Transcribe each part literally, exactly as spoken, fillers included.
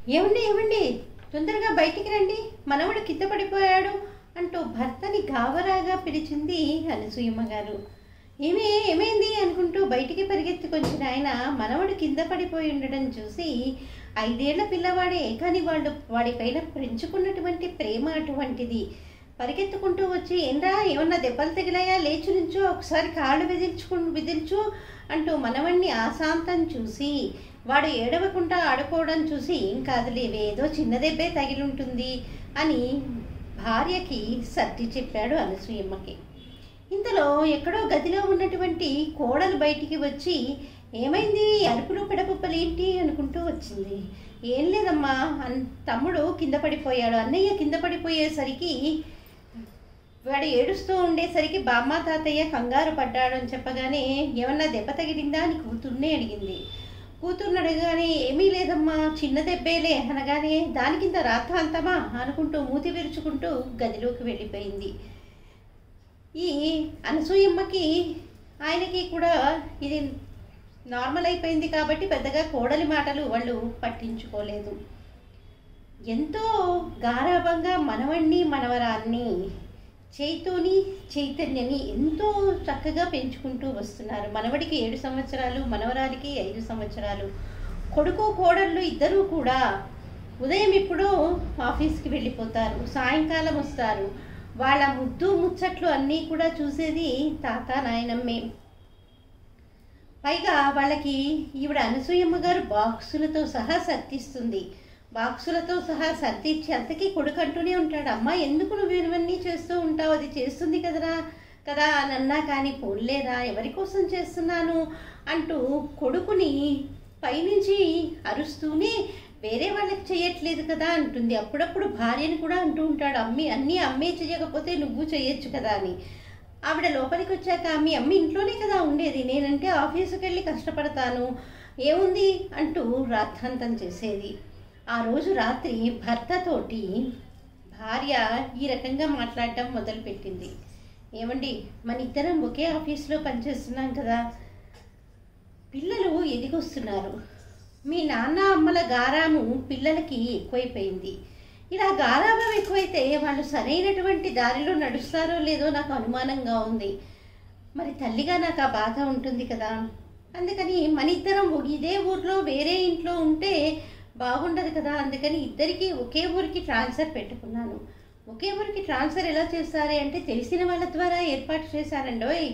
ఏమండి ఏమండి తొందరగా బయటికి రండి, మనవడు కింద పడిపోయాడు అంటూ భర్తని గాబరాగా పిలిచింది అనసూయమ్మ గారు. ఏమే ఏమైంది అనుకుంటూ బయటికి పరిగెత్తుకొచ్చిన ఆయన మనవడు కింద పడిపోయి ఉండడం చూసి, ఐదేళ్ల పిల్లవాడే కానీ వాళ్ళు వాడిపైన పెంచుకున్నటువంటి ప్రేమ అటువంటిది. పరిగెత్తుకుంటూ వచ్చి, ఏంరా ఏమన్నా దెబ్బలు తగిలాయా, లేచి నుంచో, ఒకసారి కాళ్ళు విదిల్చుకు విదిల్చు అంటూ మనవణ్ణి ఆశాంతం చూసి, వాడు ఏడవకుండా ఆడుకోవడం చూసి, ఏం కాదులేవే, ఏదో చిన్న దెబ్బే తగిలుంటుంది అని భార్యకి సర్ది చెప్పాడు అనసూయమ్మకి. ఇంతలో ఎక్కడో గదిలో ఉన్నటువంటి కోడలు బయటికి వచ్చి, ఏమైంది అరుపులు పిడపుప్పలేంటి అనుకుంటూ వచ్చింది. ఏం లేదమ్మా, అన్ తమ్ముడు కింద పడిపోయాడు, అన్నయ్య కింద పడిపోయేసరికి వాడు ఏడుస్తూ ఉండేసరికి బామ్మ తాతయ్య కంగారు పడ్డాడు అని చెప్పగానే, ఏమన్నా దెబ్బ తగిలిందా అని కూతుర్నే అడిగింది. కూతుర్ని అడగగానే, ఏమీ లేదమ్మా, చిన్న దెబ్బేలే అనగానే, దానికింత రాత్రాంతమా అనుకుంటూ మూతి విరుచుకుంటూ గదిలోకి వెళ్ళిపోయింది. ఈ అనసూయమ్మకి ఆయనకి కూడా ఇది నార్మల్ అయిపోయింది కాబట్టి పెద్దగా కోడలి మాటలు వాళ్ళు పట్టించుకోలేదు. ఎంతో గారాభంగా మనవణ్ణి మనవరాన్ని చైతూని చైతన్యని ఎంతో చక్కగా పెంచుకుంటూ వస్తున్నారు. మనవడికి ఏడు సంవత్సరాలు, మనవరాలికి ఐదు సంవత్సరాలు. కొడుకు కోడళ్ళు ఇద్దరూ కూడా ఉదయం ఇప్పుడు ఆఫీస్కి వెళ్ళిపోతారు, సాయంకాలం వస్తారు. వాళ్ళ ముద్దు ముచ్చట్లు అన్నీ కూడా చూసేది తాత నాయనమ్మే. పైగా వాళ్ళకి ఈవిడ అనసూయమ్మ గారు బాక్సులతో సహా సర్దిస్తుంది. బాక్సులతో సహా సర్దిచ్చి అంతకీ కొడుకు అంటూనే ఉంటాడు, అమ్మ ఎందుకు నువ్వు ఇవన్నీ చేస్తూ ఉంటావు, అది చేస్తుంది కదరా కదా అని అన్నా కానీ, పోలేరా ఎవరి కోసం చేస్తున్నాను అంటూ కొడుకుని పైనుంచి అరుస్తూనే, వేరే వాళ్ళకి చేయట్లేదు కదా అంటుంది. అప్పుడప్పుడు భార్యను కూడా అంటూ ఉంటాడు, అమ్మి అన్నీ అమ్మే చేయకపోతే నువ్వు చేయొచ్చు కదా అని. ఆవిడ లోపలికి వచ్చాక, మీ అమ్మ ఇంట్లోనే కదా ఉండేది, నేనంటే ఆఫీసుకి వెళ్ళి కష్టపడతాను, ఏముంది అంటూ రాద్ధాంతం చేసేది. ఆ రోజు రాత్రి భర్తతోటి భార్య ఈ రకంగా మాట్లాడటం మొదలుపెట్టింది. ఏమండి, మన ఇద్దరం ఒకే ఆఫీస్లో పనిచేస్తున్నాం కదా, పిల్లలు ఎదిగొస్తున్నారు, మీ నాన్న అమ్మల గారాము పిల్లలకి ఎక్కువైపోయింది. ఇలా గారాభం ఎక్కువైతే వాళ్ళు సరైనటువంటి దారిలో నడుస్తారో లేదో నాకు అనుమానంగా ఉంది. మరి తల్లిగా నాకు ఆ బాధ ఉంటుంది కదా, అందుకని మన ఇద్దరం ఇదే ఊర్లో వేరే ఇంట్లో ఉంటే బాగుండదు కదా, అందుకని ఇద్దరికి ఒకే ఊరికి ట్రాన్స్ఫర్ పెట్టుకున్నాను. ఒకే ఊరికి ట్రాన్స్ఫర్ ఎలా చేస్తారే అంటే, తెలిసిన వాళ్ళ ద్వారా ఏర్పాటు చేశారండోయ్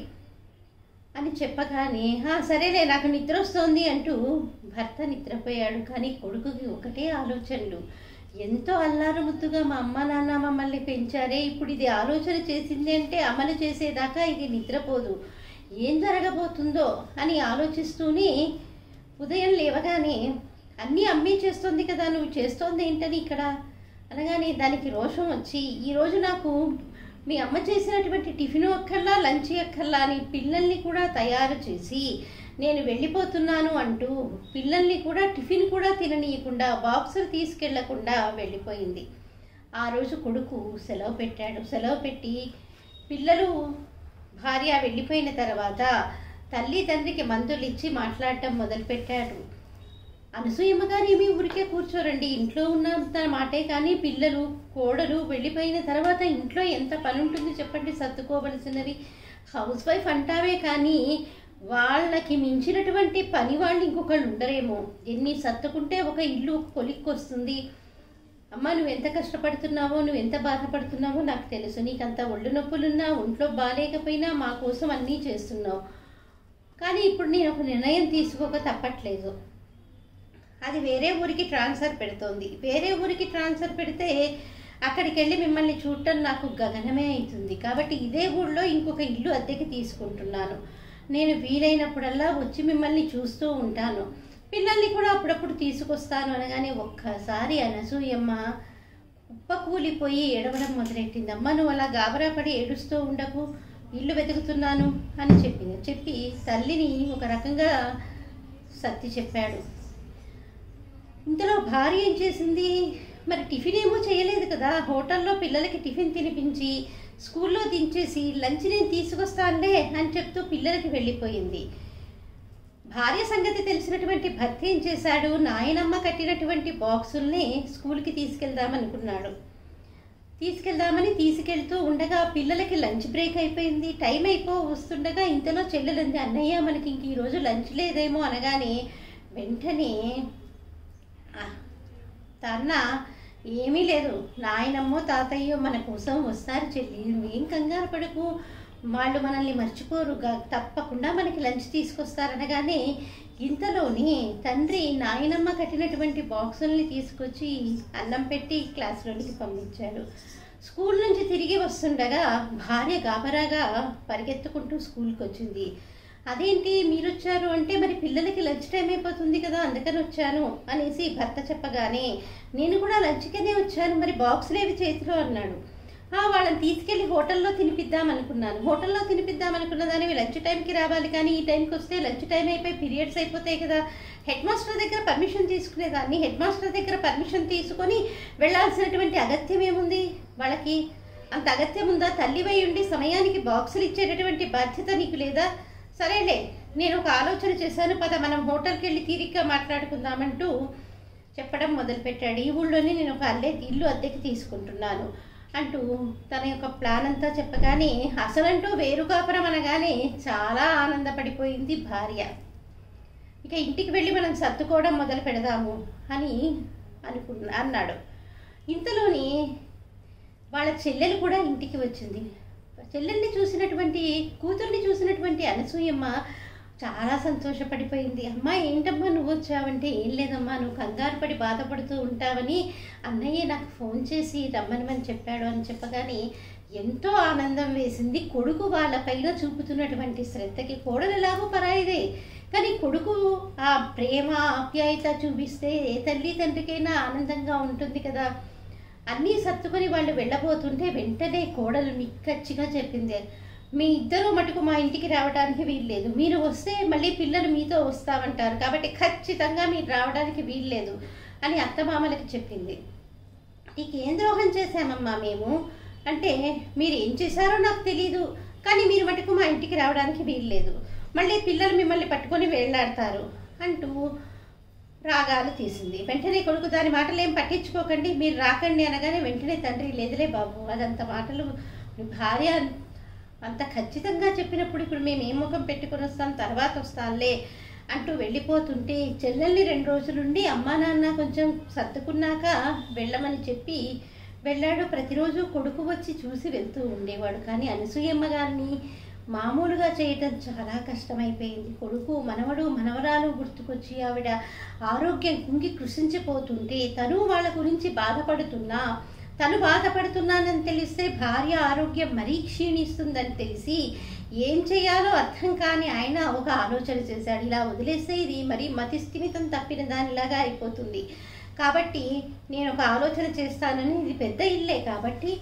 అని చెప్పగానే, సరేలే నాకు నిద్ర వస్తోంది అంటూ భర్త నిద్రపోయాడు. కానీ కొడుకుకి ఒకటే ఆలోచనలు. ఎంతో అల్లారు ముద్దుగా మా అమ్మ నాన్న మమ్మల్ని పెంచారే, ఇప్పుడు ఇది ఆలోచన చేసింది అంటే అమలు చేసేదాకా ఇది నిద్రపోదు, ఏం జరగబోతుందో అని ఆలోచిస్తూనే ఉదయం లేవగానే, అన్నీ అమ్మే చేస్తుంది కదా, నువ్వు చేస్తోంది ఏంటని ఇక్కడ అనగానే దానికి రోషం వచ్చి, ఈరోజు నాకు మీ అమ్మ చేసినటువంటి టిఫిన్ అక్కర్లా, లంచ్ అక్కర్లా అని పిల్లల్ని కూడా తయారు చేసి నేను వెళ్ళిపోతున్నాను అంటూ పిల్లల్ని కూడా టిఫిన్ కూడా తిననీయకుండా, బాక్సులు తీసుకెళ్లకుండా వెళ్ళిపోయింది. ఆ రోజు కొడుకు సెలవు పెట్టాడు. సెలవు పెట్టి పిల్లలు భార్య వెళ్ళిపోయిన తర్వాత తల్లి తండ్రికి మందులు ఇచ్చి మాట్లాడటం మొదలుపెట్టాడు. అనసూయమ్మ గారు ఏమీ ఊరికే కూర్చోరండి, ఇంట్లో ఉన్నంత మాటే కానీ పిల్లలు కోడలు వెళ్ళిపోయిన తర్వాత ఇంట్లో ఎంత పని ఉంటుంది చెప్పండి, సర్దుకోవలసినవి. హౌస్ వైఫ్ అంటావే కానీ వాళ్ళకి మించినటువంటి పని వాళ్ళు ఇంకొకళ్ళు ఉండరేమో. ఎన్ని సర్దుకుంటే ఒక ఇల్లు కొలిక్కి వస్తుంది. అమ్మ నువ్వు ఎంత కష్టపడుతున్నావో, నువ్వు ఎంత బాధపడుతున్నావో నాకు తెలుసు, నీకంత ఒళ్ళు నొప్పులున్నా, ఒంట్లో బాగాలేకపోయినా మా కోసం అన్నీ చేస్తున్నావు. కానీ ఇప్పుడు నేను ఒక నిర్ణయం తీసుకోక తప్పట్లేదు. అది వేరే ఊరికి ట్రాన్స్ఫర్ పెడుతోంది. వేరే ఊరికి ట్రాన్స్ఫర్ పెడితే అక్కడికి వెళ్ళి మిమ్మల్ని చూడటం నాకు గగనమే అవుతుంది. కాబట్టి ఇదే ఊళ్ళో ఇంకొక ఇల్లు అద్దెకి తీసుకుంటున్నాను. నేను వీలైనప్పుడల్లా వచ్చి మిమ్మల్ని చూస్తూ ఉంటాను, పిల్లల్ని కూడా అప్పుడప్పుడు తీసుకొస్తాను అనగానే ఒక్కసారి అనసూయమ్మ కుప్పకూలిపోయి ఏడవడం మొదలెట్టింది. అమ్మ నువ్వు అలా గాబరాపడి ఏడుస్తూ ఉండకు, ఇల్లు వెతుకుతున్నాను అని చెప్పింది. చెప్పి తల్లిని ఒక రకంగా సర్ది చెప్పాడు. ఇంతలో భార్య ఏం చేసింది, మరి టిఫిన్ ఏమో చేయలేదు కదా, హోటల్లో పిల్లలకి టిఫిన్ తినిపించి స్కూల్లో దించేసి లంచ్ నేను తీసుకొస్తానులే అని చెప్తూ పిల్లలకి వెళ్ళిపోయింది. భార్య సంగతి తెలిసినటువంటి భర్త ఏం చేశాడు, నాయనమ్మ కట్టినటువంటి బాక్సుల్ని స్కూల్కి తీసుకెళ్దామనుకున్నాడు. తీసుకెళ్దామని తీసుకెళ్తూ ఉండగా పిల్లలకి లంచ్ బ్రేక్ అయిపోయింది, టైం అయిపో వస్తుండగా ఇంతలో చెల్లెలంది, అన్నయ్య మనకి ఇంక ఈరోజు లంచ్ లేదేమో అనగానే వెంటనే తన ఏమీ లేదు, నాయనమ్మో తాతయ్యో మన కోసం వస్తారు చెల్లి, ఏం కంగారు పడకు, వాళ్ళు మనల్ని మర్చిపోరు, తప్పకుండా మనకి లంచ్ తీసుకొస్తారనగానే ఇంతలోని తండ్రి నాయనమ్మ కట్టినటువంటి బాక్సుల్ని తీసుకొచ్చి అన్నం పెట్టి క్లాస్లోనికి పంపించాడు. స్కూల్ నుంచి తిరిగి వస్తుండగా భార్య గాబరాగా పరిగెత్తుకుంటూ స్కూల్కి వచ్చింది. అదేంటి మీరు వచ్చారు అంటే, మరి పిల్లలకి లంచ్ టైం అయిపోతుంది కదా అందుకని వచ్చాను అనేసి భర్త చెప్పగానే, నేను కూడా లంచ్కనే వచ్చాను, మరి బాక్సులు ఏవి చేతిలో అన్నాడు. వాళ్ళని తీసుకెళ్ళి హోటల్లో తినిపిద్దాం అనుకున్నాను, హోటల్లో తినిపిద్దాం అనుకున్న దానివి లంచ్ టైంకి రావాలి, కానీ ఈ టైంకి వస్తే లంచ్ టైం అయిపోయి పీరియడ్స్ అయిపోతాయి కదా, హెడ్ మాస్టర్ దగ్గర పర్మిషన్ తీసుకునేదాన్ని, హెడ్ మాస్టర్ దగ్గర పర్మిషన్ తీసుకొని వెళ్లాల్సినటువంటి అగత్యం ఏముంది, వాళ్ళకి అంత అగత్యం ఉందా, తల్లివై ఉండి సమయానికి బాక్సులు ఇచ్చేటటువంటి బాధ్యత నీకు లేదా, సరేలే నేను ఒక ఆలోచన చేశాను, పద మనం హోటల్కి వెళ్ళి తీరిగ్గా మాట్లాడుకుందామంటూ చెప్పడం మొదలుపెట్టాడు. ఈ ఊళ్ళోనే నేను ఒక అల్లే ఇల్లు అద్దెకి తీసుకుంటున్నాను అంటూ తన యొక్క ప్లాన్ అంతా చెప్పగానే, అసలంటూ వేరు కాపురం అనగానే చాలా ఆనందపడిపోయింది భార్య. ఇక ఇంటికి వెళ్ళి మనం సర్దుకోవడం మొదలు పెడదాము అని అనుకున్నా అన్నాడు. ఇంతలోని వాళ్ళ చెల్లెలు కూడా ఇంటికి వచ్చింది. చెల్లెల్ని చూసినటువంటి కూతుర్ని చూసినటువంటి అనసూయమ్మ చాలా సంతోషపడిపోయింది. అమ్మా ఏంటమ్మా నువ్వు వచ్చావంటే, ఏం లేదమ్మా నువ్వు కంగారు పడి బాధపడుతూ ఉంటావని అన్నయ్య నాకు ఫోన్ చేసి రమ్మనమని చెప్పాడు అని చెప్పగానే ఎంతో ఆనందం వేసింది. కొడుకు వాళ్ళ పైన చూపుతున్నటువంటి శ్రద్ధకి, కోడలు ఎలాగో పరాయిదే కానీ కొడుకు ఆ ప్రేమ ఆప్యాయత చూపిస్తే ఏ తల్లి తండ్రికైనా ఆనందంగా ఉంటుంది కదా. అన్నీ సర్దుకొని వాళ్ళు వెళ్ళబోతుంటే వెంటనే కోడలు నిక్కచ్చిగా చెప్పింది, మీ ఇద్దరు మటుకు మా ఇంటికి రావడానికి వీల్లేదు, మీరు వస్తే మళ్ళీ పిల్లలు మీతో వస్తామంటారు, కాబట్టి ఖచ్చితంగా మీరు రావడానికి వీల్లేదు అని అత్తమామలకి చెప్పింది. నీకేం ద్రోహం చేశామమ్మా మేము అంటే, మీరు ఏం చేశారో నాకు తెలీదు, కానీ మీరు మటుకు మా ఇంటికి రావడానికి వీల్లేదు, మళ్ళీ పిల్లలు మిమ్మల్ని పట్టుకొని వేళ్లాడతారు అంటూ రాగాలు తీసింది. వెంటనే కొడుకు దాని మాటలు ఏం పట్టించుకోకండి, మీరు రాకండి అనగానే వెంటనే తండ్రి, లేదులే బాబు అదంత మాటలు భార్య అంత ఖచ్చితంగా చెప్పినప్పుడు ఇప్పుడు మేము ఏ ముఖం పెట్టుకుని వస్తాం, తర్వాత వస్తాంలే అంటూ వెళ్ళిపోతుంటే చెల్లెల్ని రెండు రోజులుండి అమ్మా నాన్న కొంచెం సర్దుకున్నాక వెళ్ళమని చెప్పి వెళ్ళాడు. ప్రతిరోజు కొడుకు వచ్చి చూసి వెళ్తూ ఉండేవాడు. కానీ అనసూయమ్మ గారిని మామూలుగా చేయటం చాలా కష్టమైపోయింది. కొడుకు మనవడు మనవరాలు గుర్తుకొచ్చి ఆవిడ ఆరోగ్యం కుంగి కృషించిపోతుంటే తను వాళ్ళ గురించి బాధపడుతున్నా, తను బాధపడుతున్నానని తెలిస్తే భార్య ఆరోగ్యం మరీ క్షీణిస్తుందని తెలిసి ఏం చేయాలో అర్థం కాని ఆయన ఒక ఆలోచన చేశాడు. ఇలా వదిలేస్తే ఇది మరి మతి స్థిమితం తప్పిన దానిలాగా అయిపోతుంది, కాబట్టి నేను ఒక ఆలోచన చేస్తానని, ఇది పెద్ద ఇల్లే కాబట్టి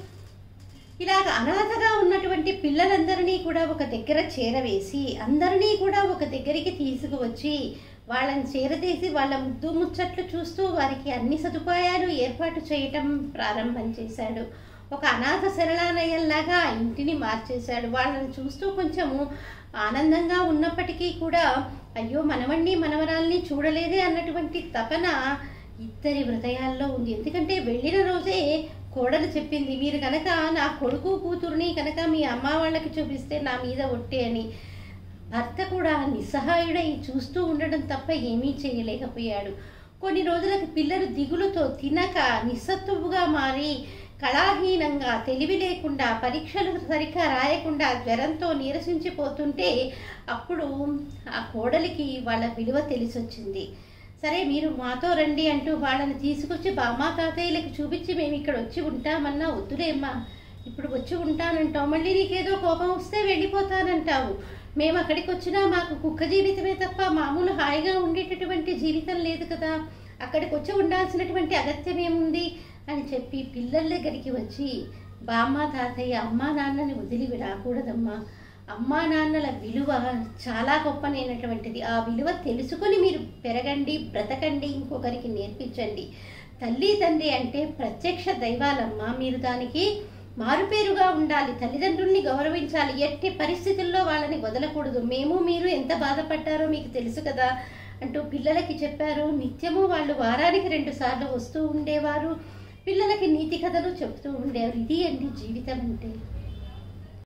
ఇలాగ అనాథగా ఉన్నటువంటి పిల్లలందరినీ కూడా ఒక దగ్గర చేరవేసి అందరినీ కూడా ఒక దగ్గరికి తీసుకువచ్చి వాళ్ళని చేరదీసి వాళ్ళ ముద్దు ముచ్చట్లు చూస్తూ వారికి అన్ని సదుపాయాలు ఏర్పాటు చేయటం ప్రారంభం చేశాడు. ఒక అనాథ శరణాలయంలాగా ఆ ఇంటిని మార్చేశాడు. వాళ్ళని చూస్తూ కొంచెము ఆనందంగా ఉన్నప్పటికీ కూడా అయ్యో మనవణ్ణి మనవరాల్ని చూడలేదే అన్నటువంటి తపన ఇద్దరి హృదయాల్లో ఉంది. ఎందుకంటే వెళ్ళిన రోజే కోడలు చెప్పింది, మీరు కనుక నా కొడుకు కూతురుని కనుక మీ అమ్మ వాళ్ళకి చూపిస్తే నా మీద ఒట్టే అని. భర్త కూడా నిస్సహాయుడై చూస్తూ ఉండడం తప్ప ఏమీ చేయలేకపోయాడు. కొన్ని రోజులకు పిల్లలు దిగులుతో తినక నిస్సత్తువుగా మారి కళాహీనంగా, తెలివి లేకుండా, పరీక్షలు సరిగ్గా రాయకుండా జ్వరంతో నీరసించిపోతుంటే అప్పుడు ఆ కోడలికి వాళ్ళ విలువ తెలిసొచ్చింది. సరే మీరు మాతో రండి అంటూ వాళ్ళని తీసుకొచ్చి బామ్మ తాతయ్యలకు చూపించి మేము ఇక్కడ వచ్చి ఉంటామన్నా, వద్దులేమ్మా ఇప్పుడు వచ్చి ఉంటానంటావు, మళ్ళీ నీకేదో కోపం వస్తే వెళ్ళిపోతానంటావు, మేము అక్కడికి వచ్చినా మాకు కుక్క జీవితమే తప్ప మామూలు హాయిగా ఉండేటటువంటి జీవితం లేదు కదా, అక్కడికి వచ్చి ఉండాల్సినటువంటి అగత్యం ఏముంది అని చెప్పి పిల్లల దగ్గరికి వచ్చి బామ్మ తాతయ్య అమ్మా నాన్నని వదిలి రాకూడదమ్మా, అమ్మా నాన్నల విలువ చాలా గొప్పనైనటువంటిది, ఆ విలువ తెలుసుకొని మీరు పెరగండి, బ్రతకండి, ఇంకొకరికి నేర్పించండి. తల్లి తండ్రి అంటే ప్రత్యక్ష దైవాలమ్మ, మీరు దానికి మారుపేరుగా ఉండాలి, తల్లిదండ్రుల్ని గౌరవించాలి, ఎట్టి పరిస్థితుల్లో వాళ్ళని వదలకూడదు. మేము మీరు ఎంత బాధపడ్డారో మీకు తెలుసు కదా అంటూ పిల్లలకి చెప్పారు. నిత్యము వాళ్ళు వారానికి రెండు సార్లు వస్తూ ఉండేవారు, పిల్లలకి నీతి కథలు చెప్తూ ఉండేవారు. ఇది అండి జీవితం అంటే.